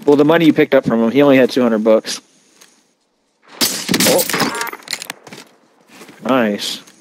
Well, the money you picked up from him, he only had 200 bucks. Oh. Nice.